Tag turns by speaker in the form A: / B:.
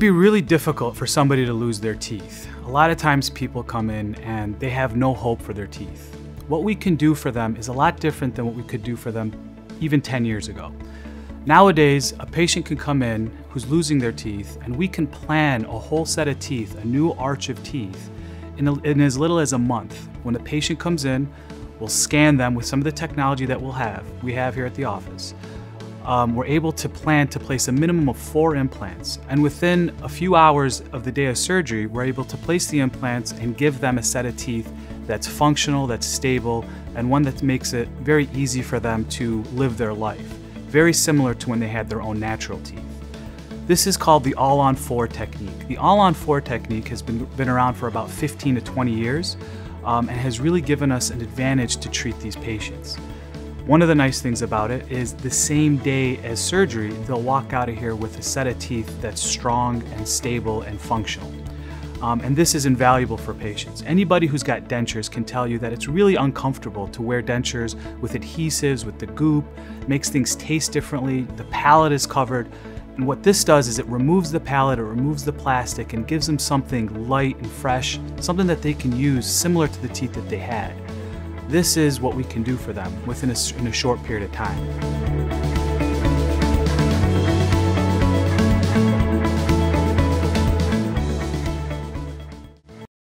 A: be really difficult for somebody to lose their teeth. A lot of times people come in and they have no hope for their teeth. What we can do for them is a lot different than what we could do for them even 10 years ago. Nowadays, a patient can come in who's losing their teeth, and we can plan a whole set of teeth, a new arch of teeth, in as little as a month. When a patient comes in, we'll scan them with some of the technology that we have here at the office. We're able to plan to place a minimum of 4 implants, and within a few hours of the day of surgery, we're able to place the implants and give them a set of teeth that's functional, that's stable, and one that makes it very easy for them to live their life, very similar to when they had their own natural teeth. This is called the All-on-4 technique. The All-on-4 technique has been around for about 15 to 20 years and has really given us an advantage to treat these patients. One of the nice things about it is the same day as surgery, they'll walk out of here with a set of teeth that's strong and stable and functional. And this is invaluable for patients. Anybody who's got dentures can tell you that it's really uncomfortable to wear dentures with adhesives, with the goop, makes things taste differently, the palate is covered. And what this does is it removes the palate, it removes the plastic, and gives them something light and fresh, something that they can use similar to the teeth that they had. This is what we can do for them in a short period of time.